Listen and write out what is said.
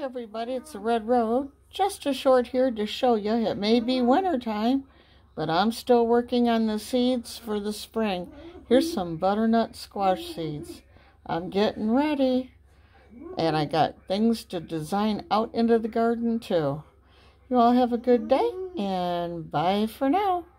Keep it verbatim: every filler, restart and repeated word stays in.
everybody, it's the Red Road. Just a short here to show you it may be winter time, but I'm still working on the seeds for the spring. Here's some butternut squash seeds. I'm getting ready, and I got things to design out into the garden too. You all have a good day, and bye for now.